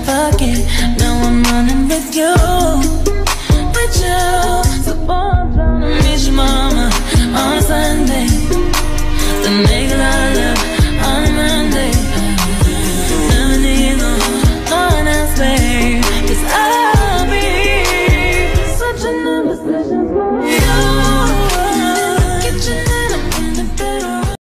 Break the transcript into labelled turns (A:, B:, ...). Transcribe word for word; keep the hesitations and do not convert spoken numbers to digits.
A: forget. Now I'm running with you, with you. So I'm